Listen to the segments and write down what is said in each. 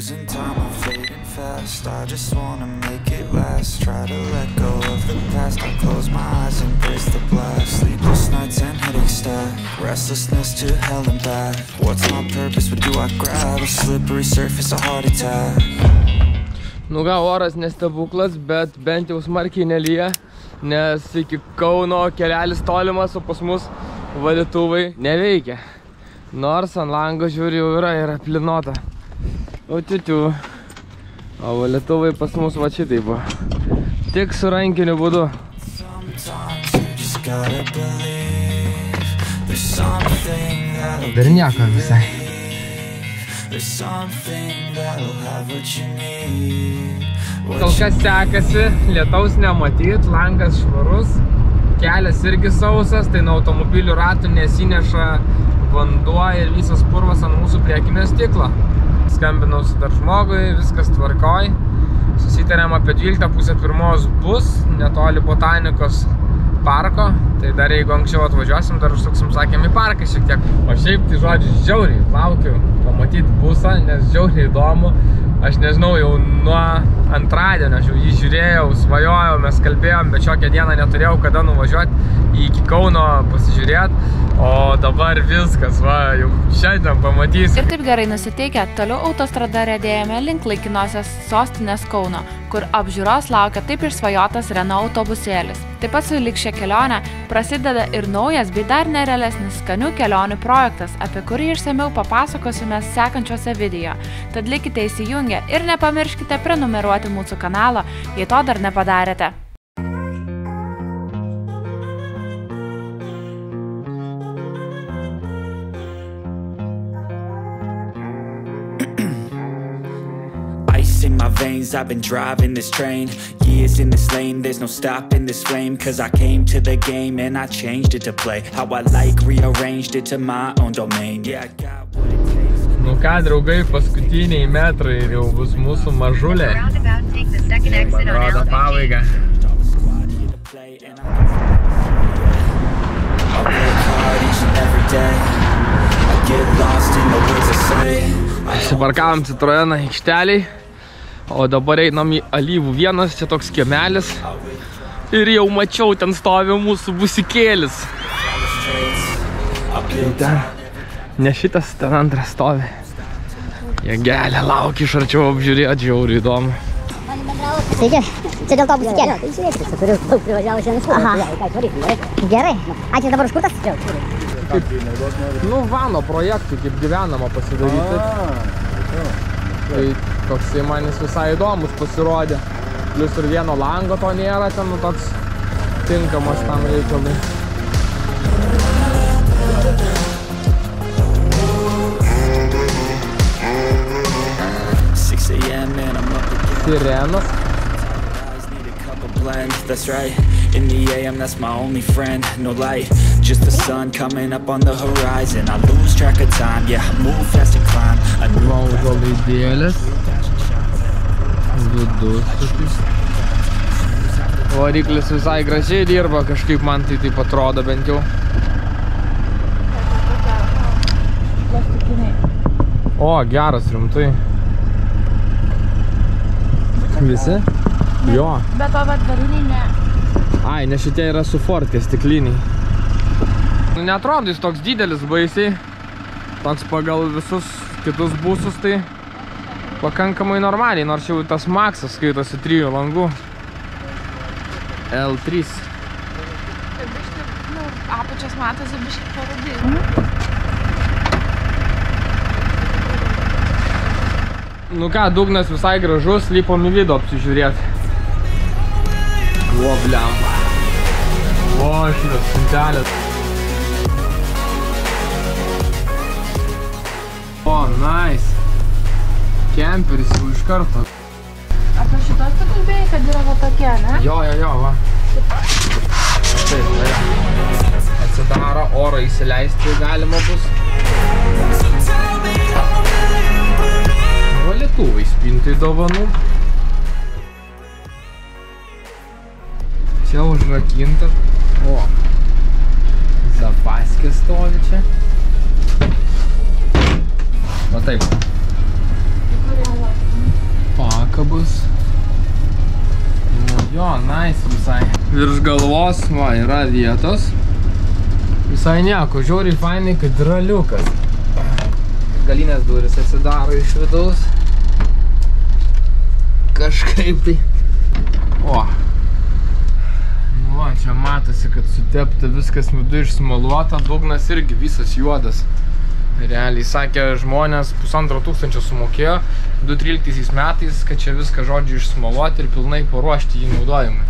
losing time, I'm fading fast. I just wanna make it last. Try to let go of the past. I close my eyes, embrace the blast. Sleepless nights and headaches stack. Restlessness to hell and back. What's my purpose? What do I grab? A slippery surface, a heart attack. Nu gal, oras nestebuklas, bet bent jau smarkiai nelyja, nes iki Kauno kelelis tolimas, o pas mus valytuvai neveikia. Nors ant lango žiūri jau yra ir aplinota. O tiutiu. O valytuvai pas mus va šitai buvo. Tik su rankiniu būdu. Dar nieko visai. Kol kas sekasi, lietaus nematyt, langas švarus, kelias irgi sausas, tai nuo automobilių ratų nesineša vanduo ir visas purvas ant mūsų priekinio stiklo. Skambinau su dar žmogui, viskas tvarkoj. Susitarėm apie 12:30 bus, netoli botanikos parko. Tai dar jeigu anksčiau atvažiuosim, dar užsuksim, sakėm, į parką šiek tiek. O šiaip, tai žodžiu, žiauriai laukiu pamatyti busą, nes žiauriai įdomu. Aš nežinau, jau nuo antradienio aš jau jį žiūrėjau, svajojau, mes kalbėjom, bet šiokią dieną neturėjau kada nuvažiuoti iki Kauno pasižiūrėti. O dabar viskas, va, jau šiandien pamatysim. Ir taip gerai nusiteikę, toliau autostrada riedėjame link laikinosios sostinės Kauno, kur apžiūros laukia taip išsvajotas Renault autobusėlis. Taip pat sulig šią kelionę prasideda ir naujas bei dar nerealesnis skanių kelionių projektas, apie kurį išsamiau papasakosime sekančiuose video. Tad likite įsijungę ir nepamirškite prenumeruoti mūsų kanalą, jei to dar nepadarėte. In my veins, I've been driving this train. Years in this lane, there's no stopping this flame. Cause I came to the game and I changed it to play how I like, rearranged it to my own domain. Yeah, I got what it takes. Nu ką, draugai, paskutiniai metrai ir jau bus mūsų mažulė. Man rodo pabaigą. Įsiparkavom Citroeną aikšteliai. O dabar einam į Alyvų 1, čia toks kiemelis. Ir jau mačiau, ten stovi mūsų busikėlis. Ten, ne šitas, ten antras stovi. Jėgelė, laukia iš arčiau apžiūrėti, žiauriai įdomu. Sveiki, čia dėl to busikėlė. Turiu daug privažiavusi ant skūrų. Gerai, ačiū dabar užkurtas? Kaip, nu, vano projektui, kaip gyvenama pasidaryti. Tai toksai manis visai įdomus pasirodė. Plius ir vieno lango to nėra, ten nu toks tinkamas tam reikalui. Sirenos. That's right. In the AM, that's my only friend. No light, just the sun coming up on the horizon. I lose track of time, yeah, I move fast and climb. Vaudolydėlės. Vidus tokius. Variklis visai gražiai dirba, kažkaip man tai taip atrodo bent jau. O, geras, rimtai. Visi? Jo. Bet o variniai ne. Ai, nes šitie yra su Fordkė stikliniai. Neatrodo jis toks didelis baisiai. Toks pagal visus kitus busus tai pakankamai normaliai, nors jau tas Maxas skaitosi 3 langų. L3. Apačios matosi biškai parodai. Nu ką, dugnas visai gražus, lipom į vidų apsižiūrėti. O, blemba. O, šitas spintelės. O, nice. Kemperis jau iš karto. Apie šitos tu kalbėjai, kad yra va tokie, ne? Jo, va. Taip, va. Atsidaro, oro įsileisti galima bus. Valytuvai spintai dovanų. Čia užrakinta. O, zapaskė stovi čia. Va taip. nuotaika bus. Jo, nice visai. Virš galvos, va, yra vietos. Visai nieko, žiauriai fainai, kad yra liukas. Galinės durys atsidaro iš vidaus. Kažkaip tai. O. Nu va, čia matosi, kad sutepta viskas vidu išsmaluota, dugnas irgi visas juodas. Realiai sakė, žmonės 1500 sumokėjo 2013 metais, kad čia viską žodžiu išsmaluoti ir pilnai paruošti jį naudojimui.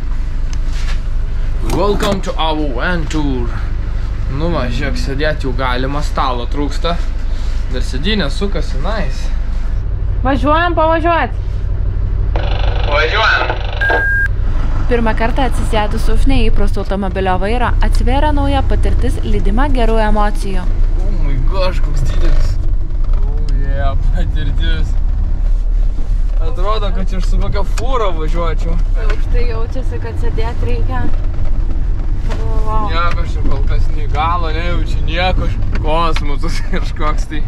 Welcome to our van tour. Nu va, žiūrėk, sėdėti jau galima, stalo trūksta. Dar sėdynė sukasi, nice. Važiuojam pavažiuoti. Važiuojam. Pirmą kartą atsisėdus už neįprasto automobilio vairo atsivėrė nauja patirtis lydima gerų emocijų. Oh my gosh, koks didelis. Oh yeah, patirtis. Atrodo, kad čia aš su kokia fūra važiuočiau. Už tai jaučiasi, kad sėdėti reikia. Nieko, aš kol kas nei galo nejaučiu, nieko, kosmosas kažkoks tai.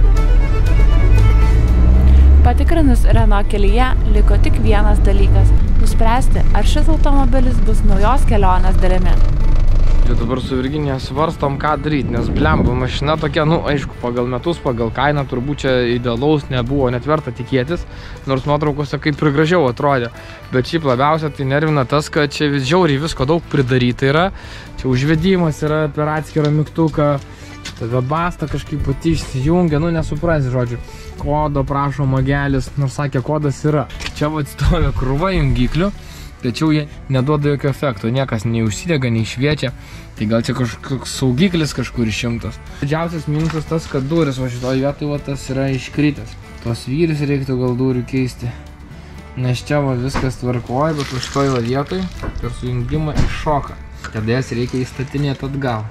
Patikrinus Renault kelyje liko tik vienas dalykas – nuspręsti, ar šis automobilis bus naujos kelionės dalimi. Čia dabar su Virginija svarstom, ką daryti, nes blemba mašina tokia, nu aišku, pagal metus, pagal kainą turbūt čia idealaus nebuvo, net verta tikėtis, nors nuotraukose kaip ir gražiau atrodė. Bet šiaip labiausia tai nervina tas, kad čia vis žiauriai visko daug pridaryta yra. Čia užvedimas yra per atskirą mygtuką, tada basta kažkaip pati išsijungia, nu nesuprasi žodžiu. Kodo prašo magelis, nors sakė, kodas yra. Čia va stovi krūva jungiklių, tačiau jie neduoda jokio efekto, niekas nei užsidega, nei šviečia. Tai gal čia kažkoks saugiklis kažkur išimtas. Didžiausias minusas tas, kad durys, o šitoj vietoj va tas yra iškritęs. Tos vyrius reiktų gal durių keisti. Nes čia va viskas tvarkoja, bet va šitoj va vietoj per sujungimą iššoka. Tada jas reikia įstatinėti atgal.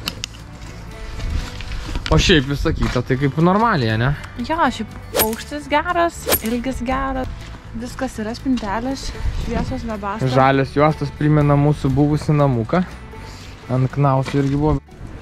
O šiaip visą kitą, tai kaip normaliai, ne? Jo, šiaip aukštis geras, ilgis geras, viskas yra spintelės, šviesos lebasta. Žalios juostos primena mūsų buvusį namuką. Ant knausų irgi buvo.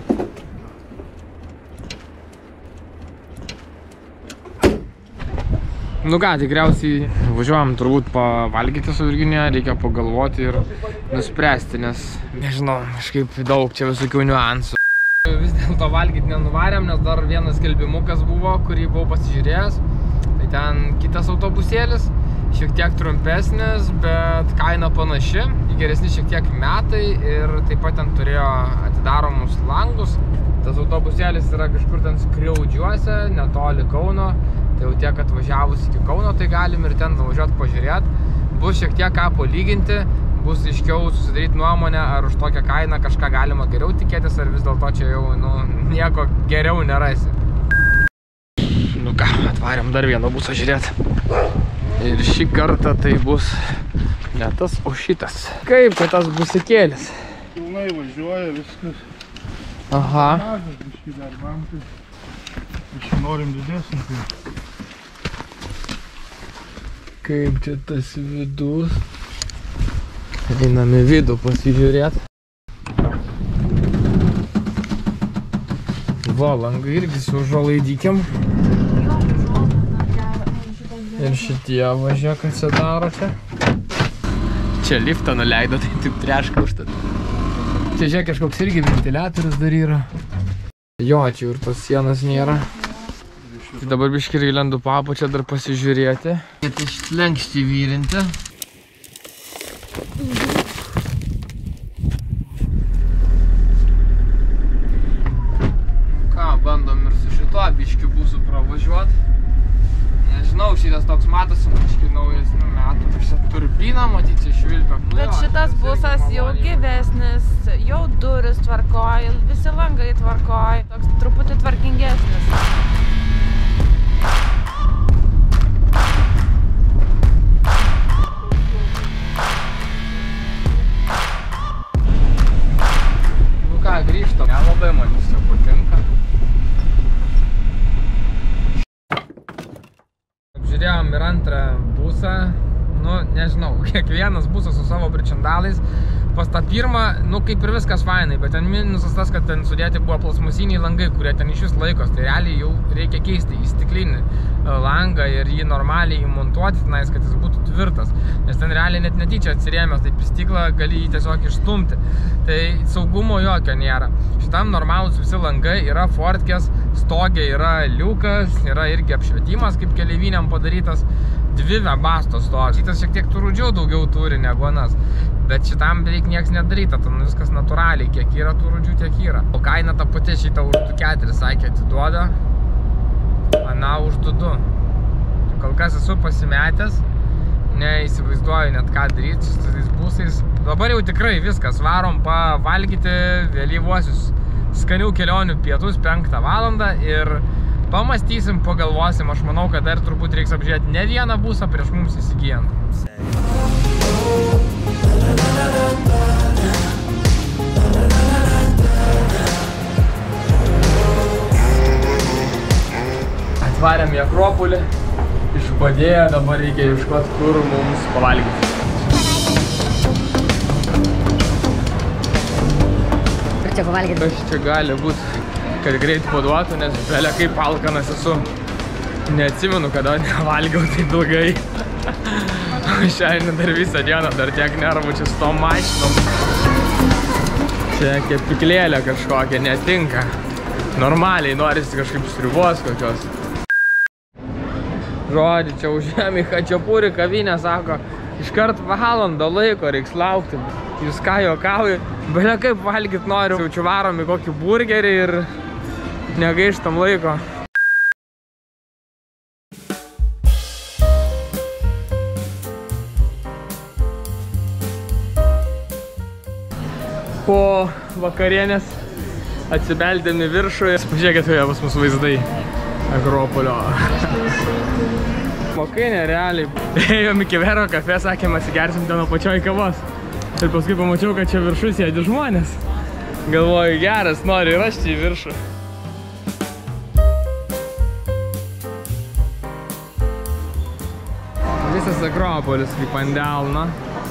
Nu ką, tikriausiai važiuojam turbūt pavalgyti su Virginija, reikia pagalvoti ir nuspręsti, nes nežinau, kažkaip daug čia visokių niuansų. Vis dėlto valgyti nenuvarėm, nes dar vienas skelbimukas buvo, kurį buvau pasižiūrėjęs. Tai ten kitas autobusėlis, šiek tiek trumpesnis, bet kaina panaši, geresni šiek tiek metai ir taip pat ten turėjo atidaromus langus. Tas autobusėlis yra kažkur ten Skriaudžiuose, netoli Kauno. Tai jau tiek atvažiavus iki Kauno, tai galim ir ten važiuoti pažiūrėti. Bus šiek tiek ką palyginti, bus aiškiau susidaryti nuomonę, ar už tokią kainą kažką galima geriau tikėtis, ar vis dėlto čia jau nieko geriau nerasi. Nu ką, atvarėm dar vieną busą žiūrėti. Ir šį kartą tai bus ne tas, o šitas. Kaip čia tas busikėlis? Pilnai važiuoja viskas. Aha. Mažas biškį dar man, tai iš norim didesnį. Kaip čia tas vidus. Einam į vidų pasižiūrėt. Va, langai irgi su užuolaidykėm. Ir šitie važiuok atsidaro čia. Čia liftą nuleido, tai taip treška užtat. Čia žiūrėk, kažkoks irgi ventiliatorius dar yra. Jo, čia ir tos sienos nėra. Tai dabar biškį irgi lendu papučią dar pasižiūrėti. Tai šitlenkštį vyrinti. Ką, bandom ir su šituo biškiu busu pravažiuot. Nežinau, šitas toks matosi biškį naujesnių metų. Šitą turbiną matyti švilpia. Bet šitas busas jau gyvesnis, jau duris tvarkoj, visi langai tvarkoj. Toks truputį tvarkingesnis. Grįžtam. Nelabai man jis čia patinka. Apžiūrėjom ir antrą busą. Nu, nežinau, kiekvienas busas su savo pričandalais. pas tą pirmą, nu kaip ir viskas fainai, bet ten minusas tas, kad ten sudėti buvo plasmasiniai langai, kurie ten iš vis laikos, tai realiai jau reikia keisti į stiklinį langą ir jį normaliai įmontuoti tenais, kad jis būtų tvirtas, nes ten realiai net netyčia atsirėmęs, taip į stiklą gali jį tiesiog išstumti, tai saugumo jokio nėra. Šitam normalūs visi langai yra fortkės, stogė yra liukas, yra irgi apšvietimas kaip keleiviniam padarytas, 2 Webasto stogas. Šitas šiek tiek turudžiau daugiau turi negu anas, bet šitam beveik nieks nedaryta, ten viskas natūraliai, kiek yra turudžių, tiek yra. O kaina ta pati šitą už 2,4 sakė atiduoda, ana už 2,2. Kol kas esu pasimetęs, neįsivaizduoju net ką daryti su tais busais. Dabar jau tikrai viskas, varom pavalgyti vėlyvuosius skanių kelionių pietus 5 valandą ir pamastysim, pagalvosim. Aš manau, kad dar turbūt reiks apžiūrėti ne vieną busą prieš mums įsigijant. Atvarėm į Akropolį, išbadėję, dabar reikia ieškoti, kur mums pavalgyti. Kur čia pavalgyti? Kas čia gali būti, kad greit paduotų, nes belia kaip alkanas esu. Neatsimenu, kada nevalgiau taip ilgai. Šiandien dar visą dieną, dar tiek nervų čia su tom mašinom. Čia kepiklėlė kažkokia netinka. Normaliai norisi kažkaip sriubos kokios. Žodį, čia užėjom į Chačiapurį kavinę, sako, iškart valandą laiko reiks laukti. Jūs ką juokauju, belia kaip valgyt noriu. Jaučiu varom į kokį burgerį ir negaištam laiko. Po vakarienės atsibeldėm į viršų ir pažiūrėkit, pas mus vaizdai Akropolio. Mokainė realiai. Ėjom iki Vero kafe, sakėm, atsigersim ten apačioj kavos. Ir paskui pamačiau, kad čia viršus sėdi žmonės. Galvoju, geras, nori ir aš čia į viršų. Visas Akropolis kaip ant delno.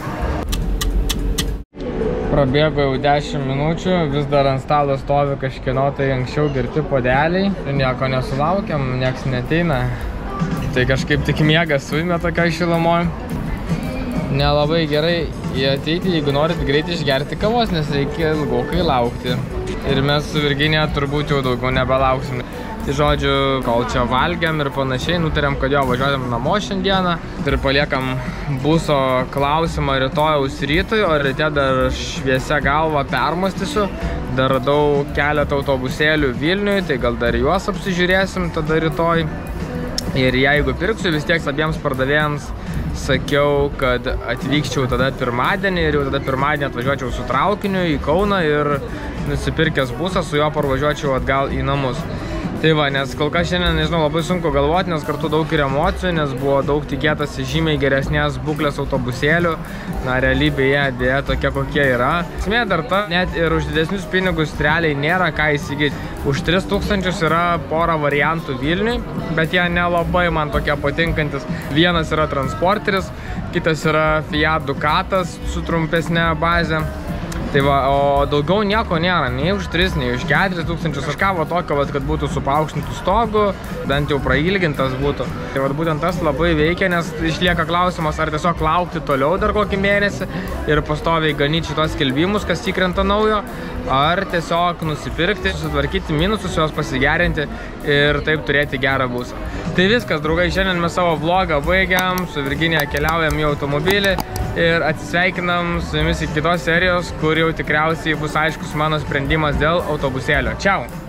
Prabėgo jau 10 minučių, vis dar ant stalo stovi kažkieno tai anksčiau girti puodeliai. Nieko nesulaukiam, nieks neteina. Tai kažkaip tik miegas suimė tokioj šilumoj. Nelabai gerai į ateitį, jeigu norit greit išgerti kavos, nes reikia ilgokai laukti. Ir mes su Virginija turbūt jau daugiau nebelauksim. Tai žodžiu, kol čia valgiam ir panašiai, nutarėm, kad jo važiuojam namo šiandieną. Ir paliekam buso klausimą rytojaus rytui, o ryte dar šviesia galva permąstysiu. Dar radau keletą autobusėlių Vilniui, tai gal dar juos apsižiūrėsim tada rytoj. Ir jeigu pirksiu, vis tiek abiems pardavėjams sakiau, kad atvykščiau tada pirmadienį ir jau tada pirmadienį atvažiuočiau su traukiniu į Kauną ir nusipirkęs busą su juo parvažiuočiau atgal į namus. Tai va, nes kol kas šiandien, nežinau, labai sunku galvoti, nes kartu daug ir emocijų, nes buvo daug tikėtasi žymiai geresnės būklės autobusėlių. Na, realybėje dėja tokia kokie yra. Esmė dar ta, net ir už didesnius pinigus realiai nėra ką įsigyti. Už 3000 yra pora variantų Vilniui, bet jie nelabai man tokie patinkantis. Vienas yra Transporteris, kitas yra Fiat Ducatas su trumpesnė bazė. Tai va, o daugiau nieko nėra, nei už 3, nei už 4000, kažką va tokio, kad būtų su paaukštintų stogu, bent jau prailgintas būtų. Tai va, būtent tas labai veikia, nes išlieka klausimas, ar tiesiog laukti toliau dar kokį mėnesį ir pastoviai ganyti šitos skelbimus, kas įkrenta naujo, ar tiesiog nusipirkti, susitvarkyti minusus, juos pasigerinti ir taip turėti gerą busą. Tai viskas, draugai, šiandien mes savo vlogą baigiam, su Virginija keliaujam į automobilį ir atsisveikinam su jumis į kitos serijos, kur jau tikriausiai bus aiškus mano sprendimas dėl autobusėlio. Čiau!